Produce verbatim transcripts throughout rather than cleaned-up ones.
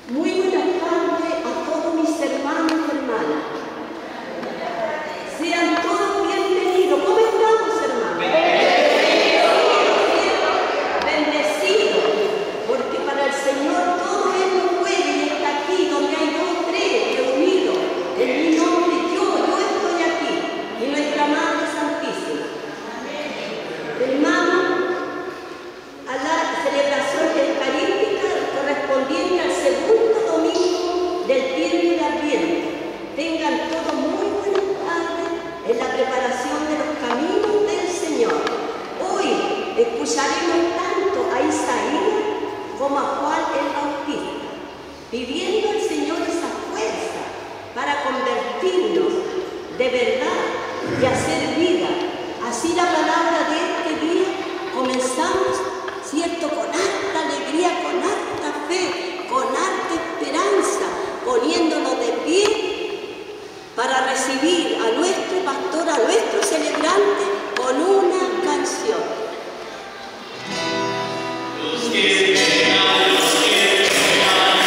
Muy buenas tardes a todos mis hermanos y hermanas. Sean todos bienvenidos. ¿Cómo estamos, hermanos? Bendecidos. Bendecidos. Porque para el Señor todo Él no puede y está aquí donde hay dos o tres reunidos. En mi nombre yo, yo estoy aquí. Y nuestra Madre Santísima. Hermano, a la celebración eucarística correspondiente al segundo domingo del tiempo de Adviento. Tengan todos muy buenas tardes en la preparación de los caminos del Señor. Hoy escucharemos tanto a Isaías como a Juan el Bautista, pidiendo al Señor esa fuerza para convertirnos de verdad y hacer vida. Así la palabra de este día comenzamos, ¿cierto?, con harta alegría, con harta fe, con harta esperanza, poniéndonos de pie para recibir a nuestro pastor, a nuestro celebrante, con una canción. Los que esperan, los que esperan,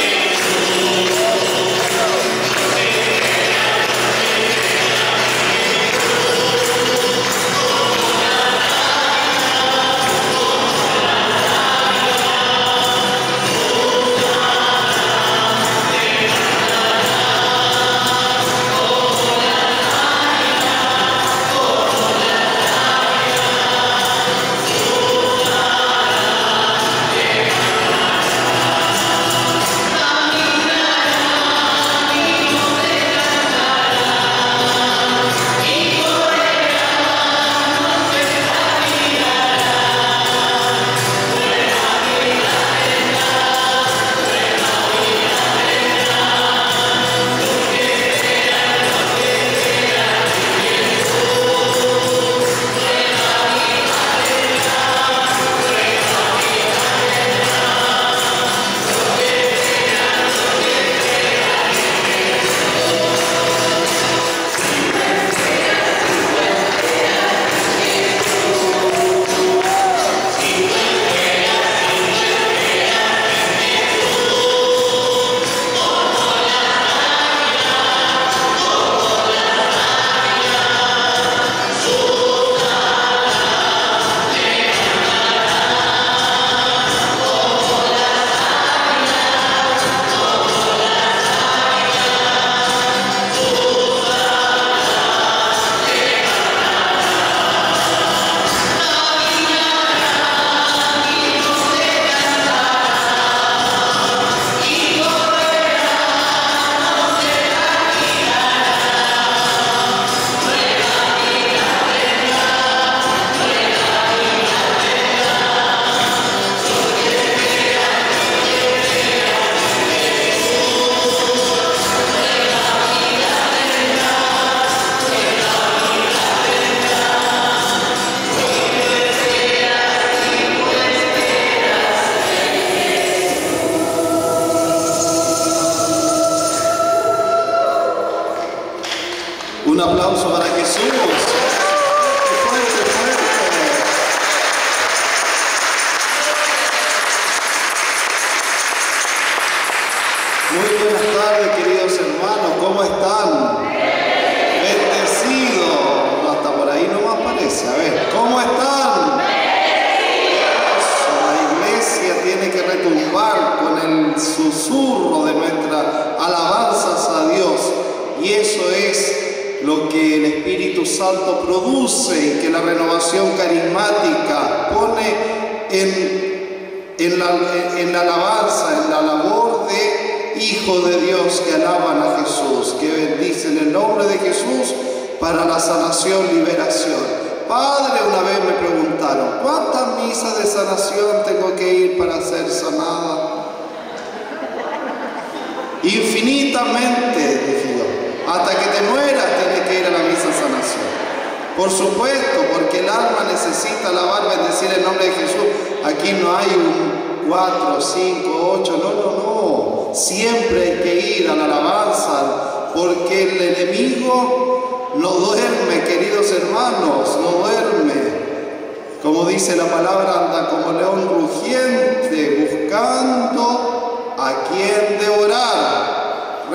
un aplauso para Jesús. Fuerte, fuerte. Muy buenas tardes, queridos hermanos. ¿Cómo están? Bendecidos. No, hasta por ahí no me aparece. A ver, ¿cómo están? Eso, la iglesia tiene que retumbar con el susurro de nuestras alabanzas a Dios. Y eso es lo que el Espíritu Santo produce y que la renovación carismática pone en, en, la, en la alabanza, en la labor de hijos de Dios que alaban a Jesús, que bendicen el nombre de Jesús para la sanación, liberación. Padre, una vez me preguntaron, ¿cuántas misas de sanación tengo que ir para ser sanada? Infinitamente, dije yo. Hasta que te mueras tienes que ir a la misa de sanación. Por supuesto, porque el alma necesita alabar, bendecir el nombre de Jesús. Aquí no hay un cuatro, cinco, ocho, no, no, no. Siempre hay que ir a la alabanza, porque el enemigo no duerme, queridos hermanos, no duerme. Como dice la palabra, anda como león rugiente, buscando a quien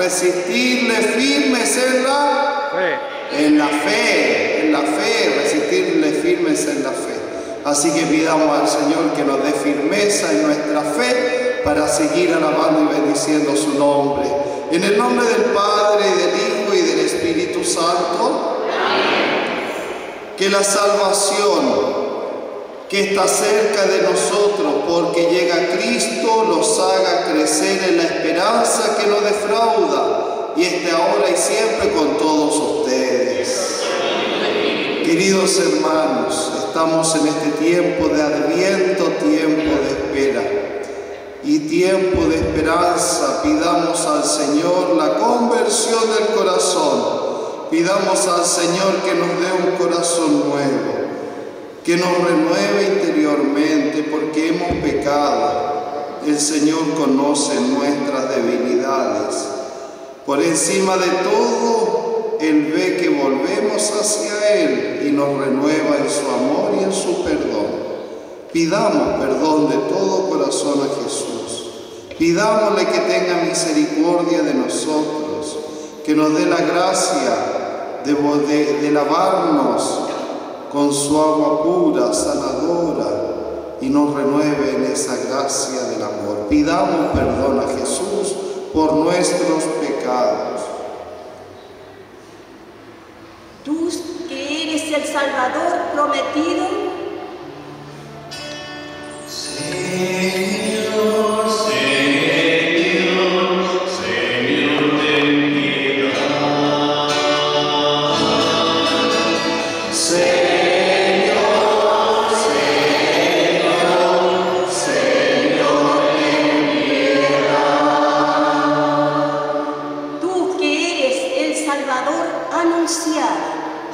resistirle firmes en la fe, en la fe, en la fe, resistirle firmes en la fe. Así que pidamos al Señor que nos dé firmeza en nuestra fe para seguir alabando y bendiciendo su nombre. En el nombre del Padre, del Hijo y del Espíritu Santo. Amén. Que la salvación que está cerca de nosotros porque llega Cristo los haga crecer en la esperanza que no defrauda y esté ahora y siempre con todos ustedes. Queridos hermanos, estamos en este tiempo de Adviento, tiempo de espera y tiempo de esperanza. Pidamos al Señor la conversión del corazón. Pidamos al Señor que nos dé un corazón nuevo, que nos renueve interiormente porque hemos pecado. El Señor conoce nuestras debilidades. Por encima de todo, Él ve que volvemos hacia Él y nos renueva en su amor y en su perdón. Pidamos perdón de todo corazón a Jesús. Pidámosle que tenga misericordia de nosotros, que nos dé la gracia de, de, de lavarnos con su agua pura, sanadora, y nos renueve en esa gracia del amor. Pidamos perdón a Jesús por nuestros pecados. Tú que eres el Salvador prometido, Señor, Señor, Señor, ten piedad. Señor, Señor, Señor, ten piedad. tú que eres el Salvador anunciado,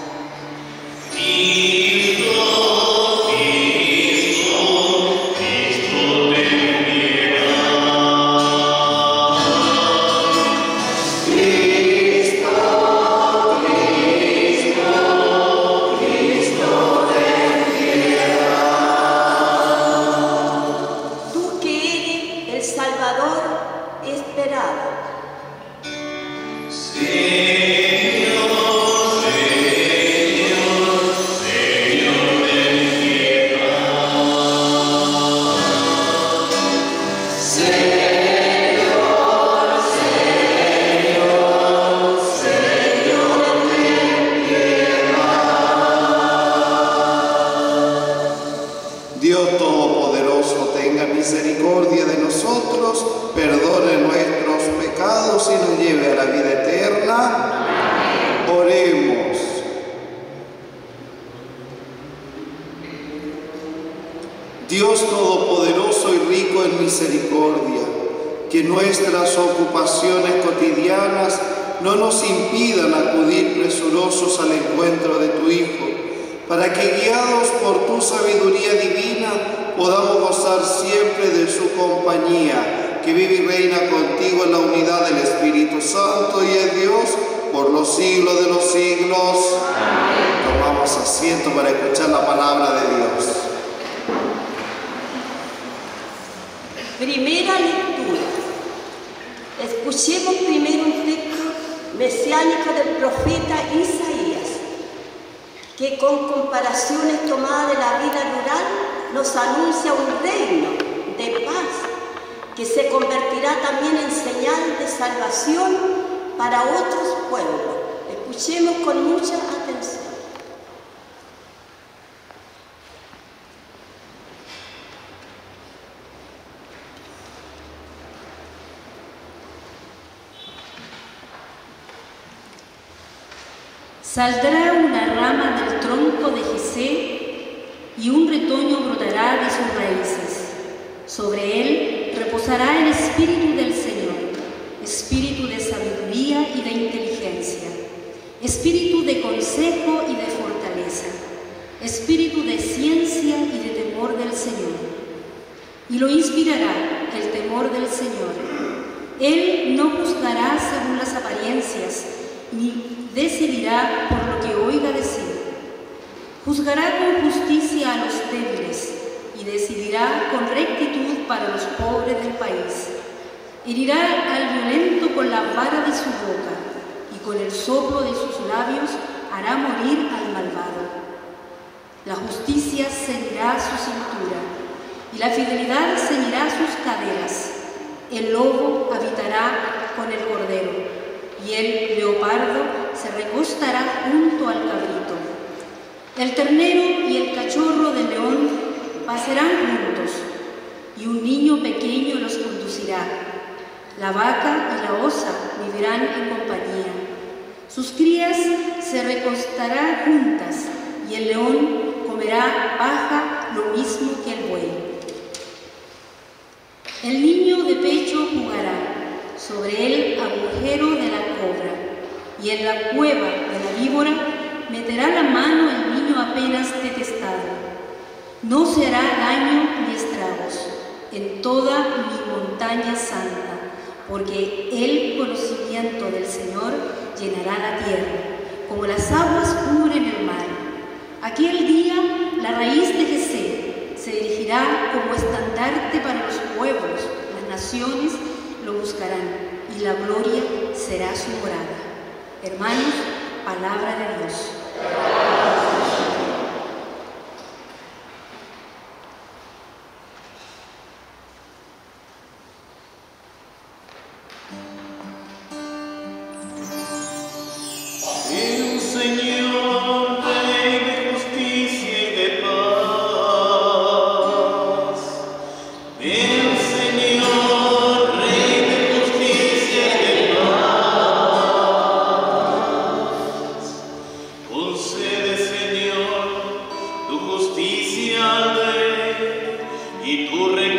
Dios Todopoderoso tenga misericordia de nosotros, perdone nuestros pecados y nos lleve a la vida eterna. Amén. Oremos. Dios Todopoderoso y rico en misericordia, que nuestras ocupaciones cotidianas no nos impidan acudir presurosos al encuentro de tu Hijo, para que guiados por tu sabiduría divina podamos gozar siempre de su compañía, que vive y reina contigo en la unidad del Espíritu Santo y es Dios por los siglos de los siglos. Amén. Tomamos asiento para escuchar la palabra de Dios. primera lectura. Escuchemos primero un texto mesiánico del profeta Isaías, que con comparaciones tomadas de la vida rural nos anuncia un reino de paz que se convertirá también en señal de salvación para otros pueblos. Escuchemos con mucha atención. Saldrá una rama del tronco de Jesé y un retoño brotará de sus raíces. Sobre él reposará el Espíritu del Señor, Espíritu de sabiduría y de inteligencia, Espíritu de consejo y de fortaleza, Espíritu de ciencia y de temor del Señor. Y lo inspirará el temor del Señor. Él no juzgará según las apariencias, ni decidirá por lo que oiga decir. Juzgará con justicia a los débiles y decidirá con rectitud para los pobres del país. Herirá al violento con la vara de su boca, y con el soplo de sus labios hará morir al malvado. La justicia ceñirá su cintura, y la fidelidad ceñirá sus caderas. El lobo habitará con el cordero, y el leopardo se recostará junto al cabrito. El ternero y el cachorro de león pasarán juntos, y un niño pequeño los conducirá. La vaca y la osa vivirán en compañía. Sus crías se recostarán juntas, y el león comerá paja lo mismo que el buey. El niño de pecho jugará, sobre el agujero de la cobra, y en la cueva de la víbora meterá la mano el niño apenas detestado. No se hará daño ni estragos en toda mi montaña santa, porque el conocimiento del Señor llenará la tierra, como las aguas cubren el mar. Aquel día la raíz de Jesé se erigirá como estandarte para los pueblos, las naciones lo buscarán, y la gloria será su morada. Hermanos, palabra de Dios. El Señor, Rey de justicia y de paz. El Señor, Rey de justicia y de paz. Concede, Señor, tu justicia al Rey y tu reino